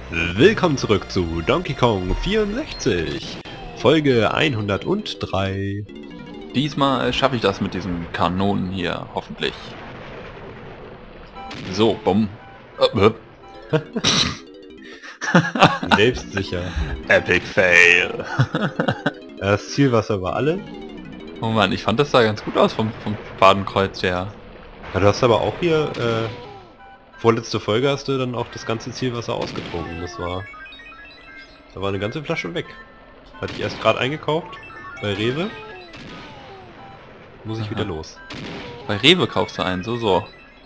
Willkommen zurück zu Donkey Kong 64, Folge 103. Diesmal schaffe ich das mit diesen Kanonen hier, hoffentlich. So, bumm. Selbstsicher. Epic Fail. Das Zielwasser war alle. Oh Mann, ich fand das sah ganz gut aus vom Fadenkreuz her. Ja, du hast aber auch hier, vorletzte Folge hast du dann auch das ganze Zielwasser ausgetrunken. Da war eine ganze Flasche weg. Hatte ich erst gerade eingekauft bei Rewe. Muss ich wieder los. Bei Rewe kaufst du einen, so.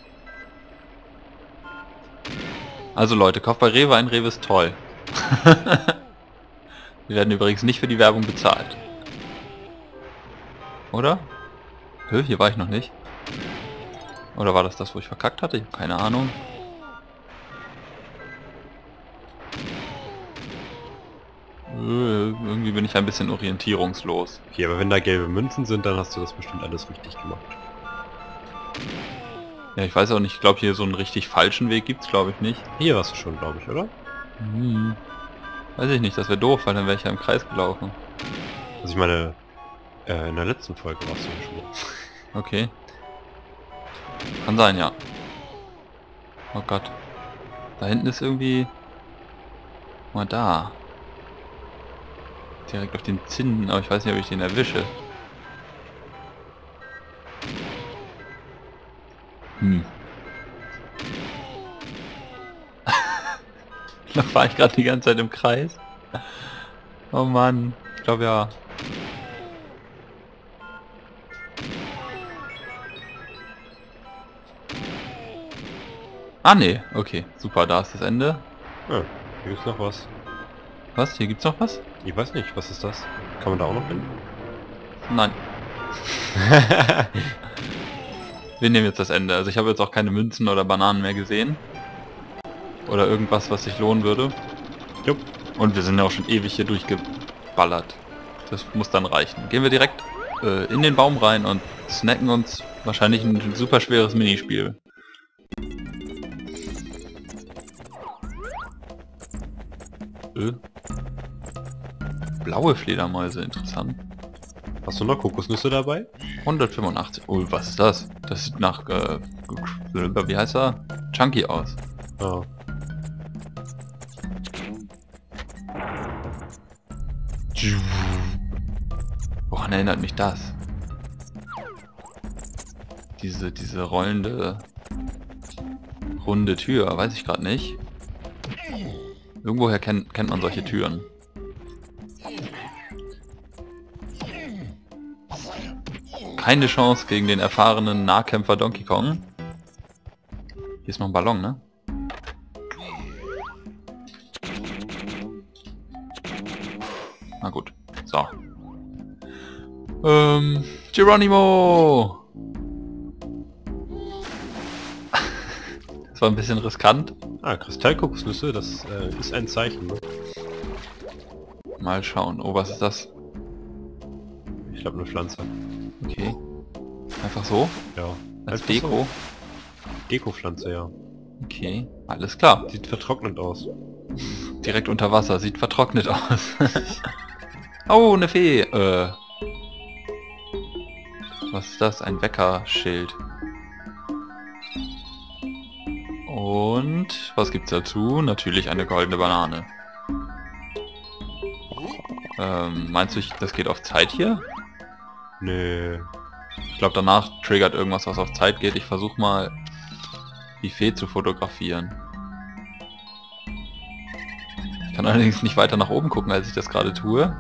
Also Leute, kauft bei Rewe ein, Rewe ist toll. Wir werden übrigens nicht für die Werbung bezahlt. Oder? Hier war ich noch nicht. Oder war das, wo ich verkackt hatte? Ich habe keine Ahnung. Irgendwie bin ich ein bisschen orientierungslos. Okay, aber wenn da gelbe Münzen sind, dann hast du das bestimmt alles richtig gemacht. Ja, ich weiß auch nicht, ich glaube hier so einen richtig falschen Weg gibt's glaube ich nicht. Hier warst du schon, glaube ich, oder? Weiß ich nicht, das wäre doof, weil dann wäre ich ja im Kreis gelaufen. Also ich meine, in der letzten Folge warst du ja schon. Okay. Kann sein, ja. Oh Gott. Da hinten ist irgendwie... Mal da. Direkt auf den Zinnen, aber ich weiß nicht, ob ich den erwische. Da fahre ich gerade die ganze Zeit im Kreis. Oh Mann. Ich glaube ja. Ah ne, okay. Super, da ist das Ende. Ja, hier ist noch was. Was? Hier gibt's noch was? Ich weiß nicht, was ist das? Kann man da auch noch hin? Nein. Wir nehmen jetzt das Ende. Also ich habe jetzt auch keine Münzen oder Bananen mehr gesehen. Oder irgendwas, was sich lohnen würde. Jupp. Und wir sind ja auch schon ewig hier durchgeballert. Das muss dann reichen. Gehen wir direkt in den Baum rein und snacken uns wahrscheinlich ein super schweres Minispiel. Blaue Fledermäuse, interessant. Hast du noch Kokosnüsse dabei? 185. Oh, was ist das? Das sieht nach, wie heißt er? Chunky aus. Ja. Woran erinnert mich das? Diese rollende, runde Tür, weiß ich gerade nicht. Irgendwoher kennt man solche Türen. Keine Chance gegen den erfahrenen Nahkämpfer Donkey Kong. Hier ist noch ein Ballon, ne? Na gut. So. Geronimo! Das war ein bisschen riskant. Ah, Kristallkokosnüsse, das ist ein Zeichen, ne? Mal schauen. Oh, was ist das? Ich glaube eine Pflanze. Okay. Einfach so? Ja. Als Einfach Deko? So. Dekopflanze, ja. Okay, alles klar. Sieht vertrocknet aus. Direkt unter Wasser, sieht vertrocknet aus. Oh, eine Fee. Was ist das? Ein Weckerschild. Und was gibt's dazu? Natürlich eine goldene Banane. Meinst du, das geht auf Zeit hier? Nö. Ich glaube, danach triggert irgendwas, was auf Zeit geht. Ich versuche mal, die Fee zu fotografieren. Ich kann allerdings nicht weiter nach oben gucken, als ich das gerade tue.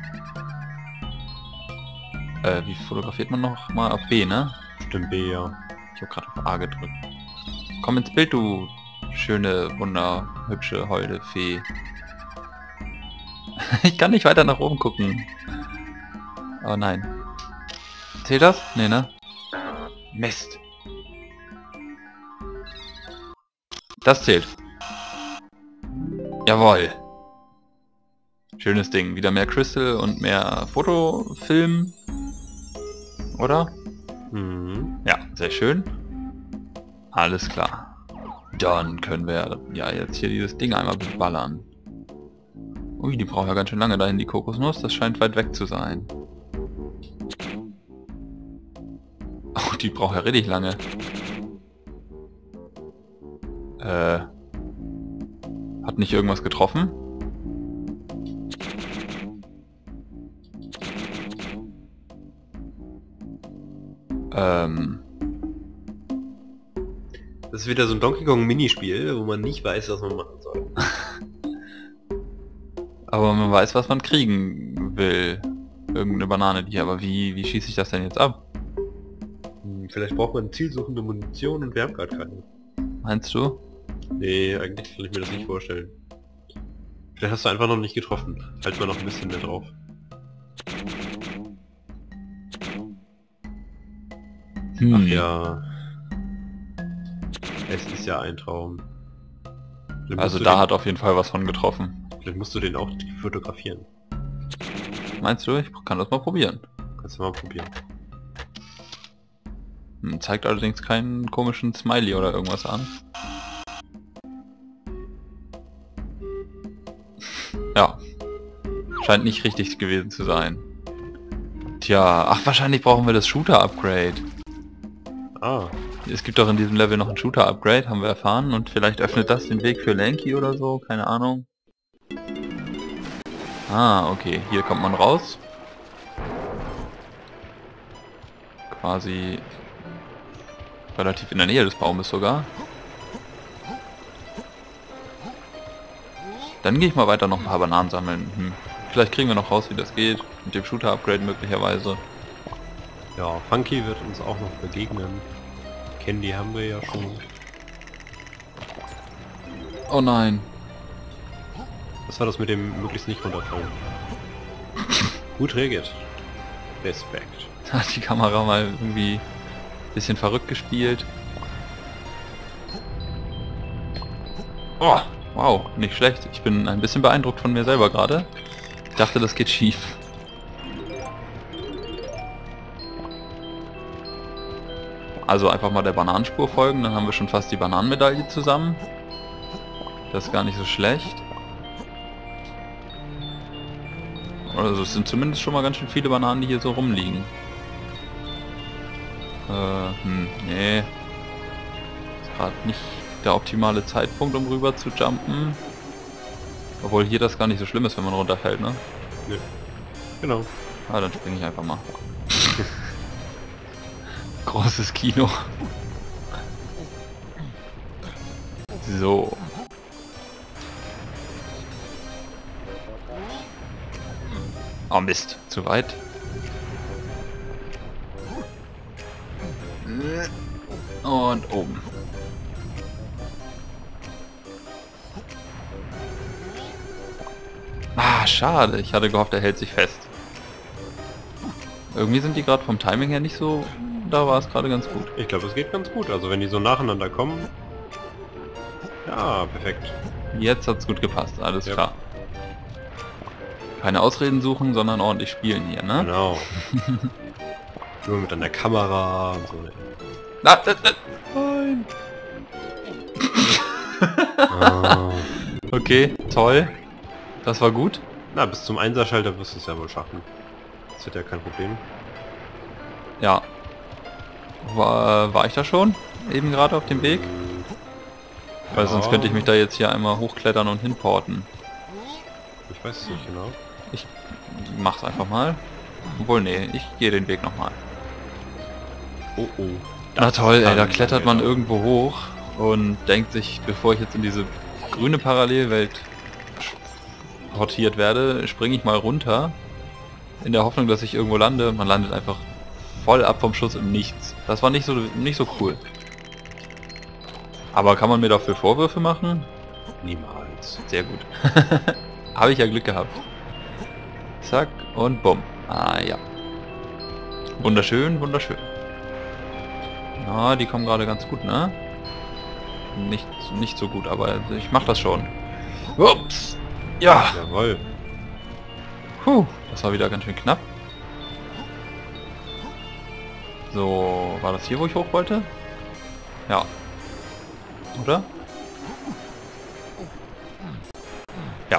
Wie fotografiert man noch mal? Auf B, ne? Stimmt, B, ja. Ich habe gerade auf A gedrückt. Komm ins Bild, du schöne, wunderhübsche, holde Fee. Ich kann nicht weiter nach oben gucken. Oh nein. Zählt das? Nee, ne? Mist. Das zählt. Jawohl. Schönes Ding. Wieder mehr Crystal und mehr Fotofilm. Oder? Mhm. Ja, sehr schön. Alles klar. Dann können wir ja jetzt hier dieses Ding einmal beballern. Ui, die braucht ja ganz schön lange dahin, die Kokosnuss. Das scheint weit weg zu sein. Oh, die braucht ja richtig lange. Hat nicht irgendwas getroffen? Das ist wieder so ein Donkey Kong Minispiel, wo man nicht weiß, was man machen soll. Aber man weiß, was man kriegen will. Irgendeine Banane die, aber wie schieße ich das denn jetzt ab? Vielleicht braucht man zielsuchende Munition und wir haben gerade keine. Meinst du? Nee, eigentlich kann ich mir das nicht vorstellen. Vielleicht hast du einfach noch nicht getroffen. Halt mal noch ein bisschen mehr drauf. Ach ja. Es ist ja ein Traum. Also da hat auf jeden Fall was von getroffen. Vielleicht musst du den auch fotografieren. Meinst du? Ich kann das mal probieren. Kannst du mal probieren. Zeigt allerdings keinen komischen Smiley oder irgendwas an. Ja. Scheint nicht richtig gewesen zu sein. Tja, ach wahrscheinlich brauchen wir das Shooter-Upgrade. Ah. Es gibt doch in diesem Level noch ein Shooter-Upgrade, haben wir erfahren. Und vielleicht öffnet das den Weg für Lanky oder so, keine Ahnung. Ah, okay, hier kommt man raus. Quasi relativ in der Nähe des Baumes sogar. Dann gehe ich mal weiter noch ein paar Bananen sammeln. Vielleicht kriegen wir noch raus, wie das geht. Mit dem Shooter-Upgrade möglicherweise. Ja, Funky wird uns auch noch begegnen. Candy haben wir ja schon. Oh nein. Was war das mit dem möglichst nicht runterfallen? Gut reagiert. Respekt. Da hat die Kamera mal irgendwie ein bisschen verrückt gespielt. Oh, wow, nicht schlecht. Ich bin ein bisschen beeindruckt von mir selber gerade. Ich dachte, das geht schief. Also einfach mal der Bananenspur folgen, dann haben wir schon fast die Bananenmedaille zusammen. Das ist gar nicht so schlecht. Also es sind zumindest schon mal ganz schön viele Bananen, die hier so rumliegen. Nee. Ist gerade nicht der optimale Zeitpunkt, um rüber zu jumpen. Obwohl hier das gar nicht so schlimm ist, wenn man runterfällt, ne? Nö. Genau. Ah, dann springe ich einfach mal. Großes Kino. So. Oh Mist, zu weit. Und oben. Ah, schade. Ich hatte gehofft, er hält sich fest. Irgendwie sind die gerade vom Timing her nicht so... Da war es gerade ganz gut. Ich glaube, es geht ganz gut. Also wenn die so nacheinander kommen... Ja, perfekt. Jetzt hat's gut gepasst, alles Ja. klar. Keine Ausreden suchen, sondern ordentlich spielen hier, ne? Genau. Nur mit an der Kamera und so. Nein! Ah. Okay, toll. Das war gut. Na, bis zum Einserschalter wirst du es ja wohl schaffen. Das wird ja kein Problem. Ja. War ich da schon? Eben gerade auf dem Weg? Weil sonst könnte ich mich da jetzt hier einmal hochklettern und hinporten. Ich weiß es nicht genau. Ich mach's einfach mal. Obwohl, nee, ich gehe den Weg nochmal. Oh oh. Na toll, ey, da kann klettert man genau. irgendwo hoch und denkt sich, bevor ich jetzt in diese grüne Parallelwelt portiert werde, springe ich mal runter. In der Hoffnung, dass ich irgendwo lande. Man landet einfach voll ab vom Schuss im Nichts. Das war nicht so cool. Aber kann man mir dafür Vorwürfe machen? Niemals. Sehr gut. Habe ich ja Glück gehabt. Zack und bumm. Ah ja. Wunderschön, wunderschön. Na, die kommen gerade ganz gut, ne? Nicht so gut, aber ich mach das schon. Ups. Ja. Jawohl. Puh, das war wieder ganz schön knapp. So, war das hier, wo ich hoch wollte? Ja. Oder? Ja.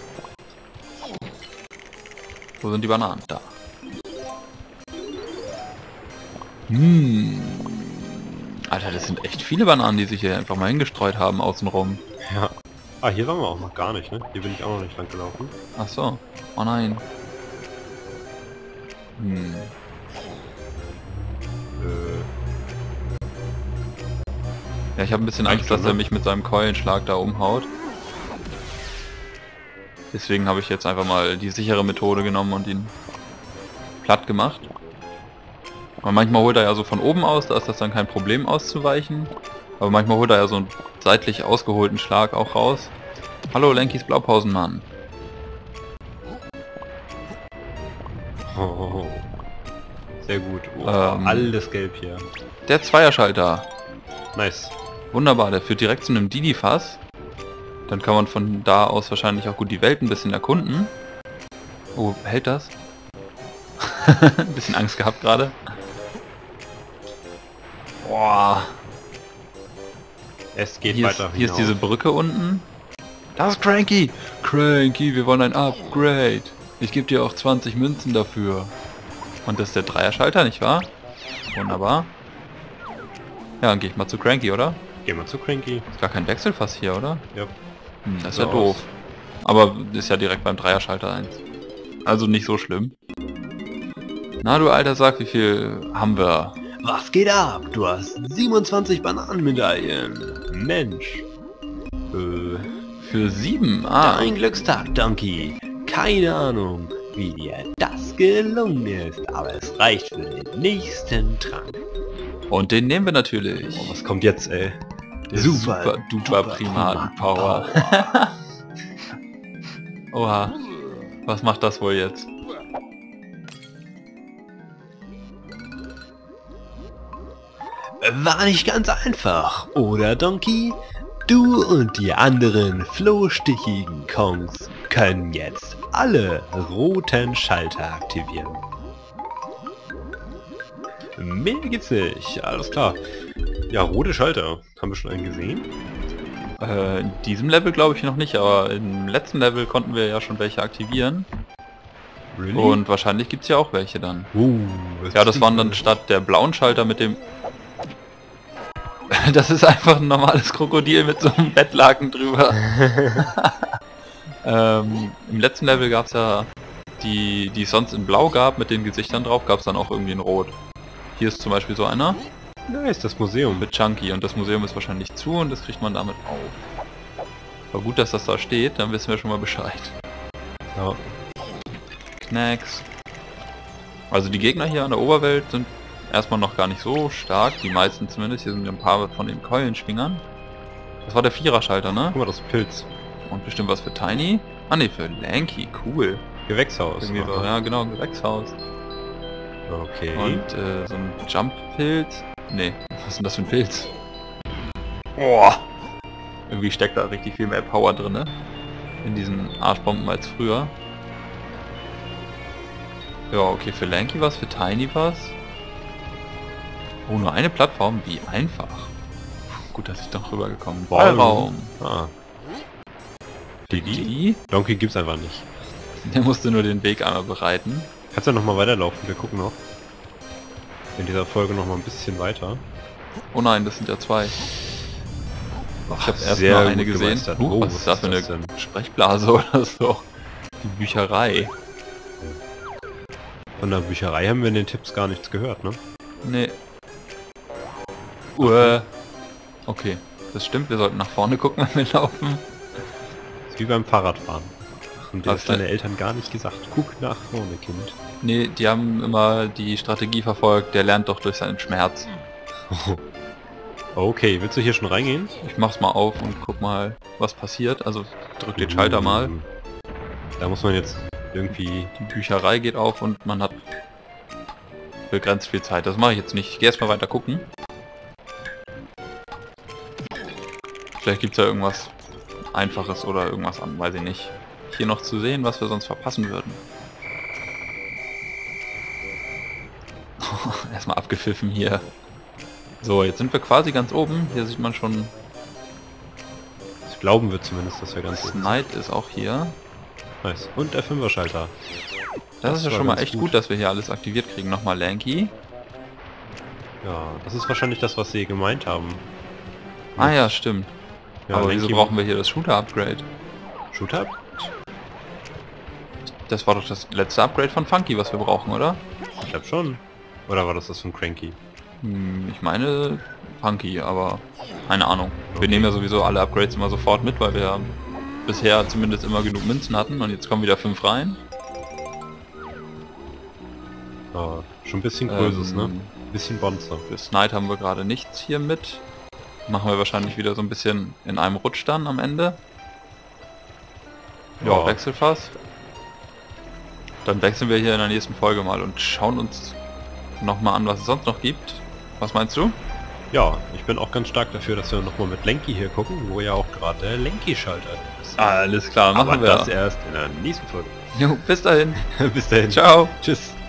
Wo sind die Bananen? Da. Alter, das sind echt viele Bananen, die sich hier einfach mal hingestreut haben außenrum. Ja. Ah, hier waren wir auch noch gar nicht, ne? Hier bin ich auch noch nicht lang gelaufen. Ach so. Oh nein. Ja, ich habe ein bisschen Angst, dass er mich mit seinem Keulenschlag da umhaut. Deswegen habe ich jetzt einfach mal die sichere Methode genommen und ihn platt gemacht. Und manchmal holt er ja so von oben aus, da ist das dann kein Problem auszuweichen. Aber manchmal holt er ja so einen seitlich ausgeholten Schlag auch raus. Hallo Lenkis Blaupausenmann. Oh, sehr gut. Oh, alles gelb hier. Der Zweierschalter. Nice. Wunderbar, der führt direkt zu einem Didi-Fass. Dann kann man von da aus wahrscheinlich auch gut die Welt ein bisschen erkunden. Oh, hält das? Ein bisschen Angst gehabt gerade. Boah. Es geht Hier weiter. Hier ist diese Brücke unten. Das ist Cranky! Cranky, wir wollen ein Upgrade. Ich gebe dir auch 20 Münzen dafür. Und das ist der Dreierschalter, nicht wahr? Wunderbar. Ja, dann gehe ich mal zu Cranky, oder? Gehen wir zu Cranky. Ist gar kein Wechselfass hier, oder? Ja. Das ist So ja doof. Aber ist ja direkt beim Dreierschalter 1. Also nicht so schlimm. Na du alter Sack, wie viel haben wir? Was geht ab? Du hast 27 Bananenmedaillen. Mensch. Für 7? Ah. Dein Glückstag, Donkey. Keine Ahnung, wie dir das gelungen ist, aber es reicht für den nächsten Trank. Und den nehmen wir natürlich. Oh, was kommt jetzt, ey? Super duper Primaten-Power. Oha. Was macht das wohl jetzt? War nicht ganz einfach, oder Donkey? Du und die anderen flohstichigen Kongs können jetzt alle roten Schalter aktivieren. Mehr gibt's nicht, alles klar. Ja, rote Schalter. Haben wir schon einen gesehen? In diesem Level glaube ich noch nicht, aber im letzten Level konnten wir ja schon welche aktivieren. Really? Und wahrscheinlich gibt es ja auch welche dann. Was Ja, ist das waren dann denn? statt der blauen Schalter mit dem... Das ist einfach ein normales Krokodil mit so einem Bettlaken drüber. Im letzten Level gab es ja die es sonst in blau gab, mit den Gesichtern drauf, gab es dann auch irgendwie in rot. Hier ist zum Beispiel so einer Nice, das Museum. mit Chunky und das Museum ist wahrscheinlich zu und das kriegt man damit auf. Aber gut, dass das da steht, dann wissen wir schon mal Bescheid. Ja. Knacks. Also die Gegner hier an der Oberwelt sind erstmal noch gar nicht so stark, die meisten zumindest. Hier sind ein paar von den Keulenschwingern. Das war der Viererschalter, ne? Guck mal, das Pilz. Und bestimmt was für Tiny. Ah ne, für Lanky, cool. Gewächshaus. Irgendwie so, Aha. ja genau, ein Gewächshaus. Okay. Und so ein Jump-Pilz. Ne, was ist denn das für ein Pilz? Boah! Irgendwie steckt da richtig viel mehr Power drin, ne? In diesen Arschbomben als früher. Ja, okay, für Lanky was, für Tiny was. Oh, nur eine Plattform? Wie einfach. Gut, dass ich doch rübergekommen bin. Ballraum. Ah. Die? Die? Donkey gibt's einfach nicht. Der musste nur den Weg einmal bereiten. Kannst du noch mal weiterlaufen? Wir gucken noch. In dieser Folge noch mal ein bisschen weiter. Oh nein, das sind ja zwei. Ich habe erst sehr mal eine gut gesehen. gemeistert. Was ist das für eine denn? Sprechblase oder so? Die Bücherei. Von der Bücherei haben wir in den Tipps gar nichts gehört, ne? Nee. Okay, das stimmt. Wir sollten nach vorne gucken, wenn wir laufen. Das ist wie beim Fahrradfahren. Und das Was haben deine denn? Eltern gar nicht gesagt. Guck nach vorne, Kind. Nee, die haben immer die Strategie verfolgt, der lernt doch durch seinen Schmerz. Okay, willst du hier schon reingehen? Ich mach's mal auf und guck mal, was passiert. Also drück den Schalter mal. Da muss man jetzt irgendwie... Die Bücherei geht auf und man hat begrenzt viel Zeit. Das mache ich jetzt nicht. Ich gehe erstmal weiter gucken. Vielleicht gibt es ja irgendwas Einfaches oder irgendwas an, weiß ich nicht. Hier noch zu sehen, was wir sonst verpassen würden. Erstmal abgepfiffen hier. So, jetzt sind wir quasi ganz oben. Hier sieht man schon Glauben wir zumindest, dass wir ganz oben sind. Snipe ist auch hier. Nice. Und der 5er-Schalter. Das ist ja war schon mal ganz echt gut, dass wir hier alles aktiviert kriegen. Nochmal Lanky. Ja, das ist wahrscheinlich das, was sie gemeint haben. Ah ja, stimmt. Ja, Aber wieso Lanky- brauchen wir hier das Shooter-Upgrade? Shooter? Das war doch das letzte Upgrade von Funky, was wir brauchen, oder? Ich glaube schon. Oder war das von Cranky? Ich meine Funky, aber keine Ahnung. Wir Okay. nehmen ja sowieso alle Upgrades immer sofort mit, weil wir bisher zumindest immer genug Münzen hatten und jetzt kommen wieder 5 rein. Ja, schon ein bisschen Größes, ne? Ähm, Bisschen Bonzer. Für Snipe haben wir gerade nichts hier mit. Machen wir wahrscheinlich wieder so ein bisschen in einem Rutsch dann am Ende. Ja, Ja. Wechselfass. Dann wechseln wir hier in der nächsten Folge mal und schauen uns nochmal an, was es sonst noch gibt. Was meinst du? Ja, ich bin auch ganz stark dafür, dass wir nochmal mit Lanky hier gucken, wo ja auch gerade der Lanky-Schalter ist. Alles klar, Aber machen wir. das erst in der nächsten Folge. Jo, bis dahin. Bis dahin. Ciao. Tschüss.